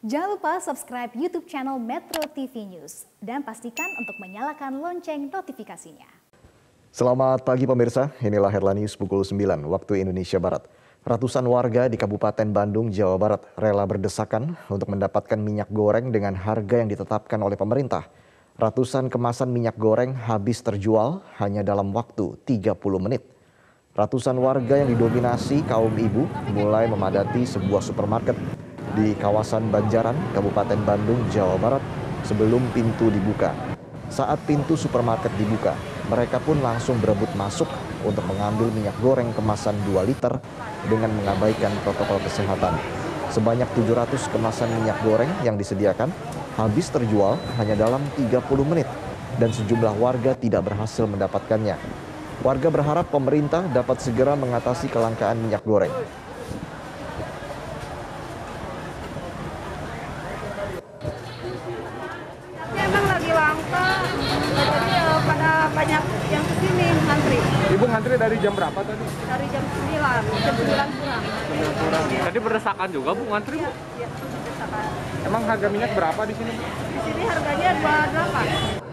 Jangan lupa subscribe YouTube channel Metro TV News dan pastikan untuk menyalakan lonceng notifikasinya. Selamat pagi pemirsa, inilah headline news pukul 9 waktu Indonesia Barat. Ratusan warga di Kabupaten Bandung, Jawa Barat rela berdesakan untuk mendapatkan minyak goreng dengan harga yang ditetapkan oleh pemerintah. Ratusan kemasan minyak goreng habis terjual hanya dalam waktu 30 menit. Ratusan warga yang didominasi kaum ibu mulai memadati sebuah supermarket di kawasan Banjaran, Kabupaten Bandung, Jawa Barat sebelum pintu dibuka. Saat pintu supermarket dibuka, mereka pun langsung berebut masuk untuk mengambil minyak goreng kemasan 2 liter dengan mengabaikan protokol kesehatan. Sebanyak 700 kemasan minyak goreng yang disediakan habis terjual hanya dalam 30 menit dan sejumlah warga tidak berhasil mendapatkannya. Warga berharap pemerintah dapat segera mengatasi kelangkaan minyak goreng. Emang lagi langka, jadi pada banyak yang kesini ngantri. Ibu ngantri dari jam berapa tadi? Dari jam 9 kurang. Tadi berdesakan juga Bu ngantri? Iya, berdesakan. Emang harga minyak berapa di sini? Di sini harganya 28.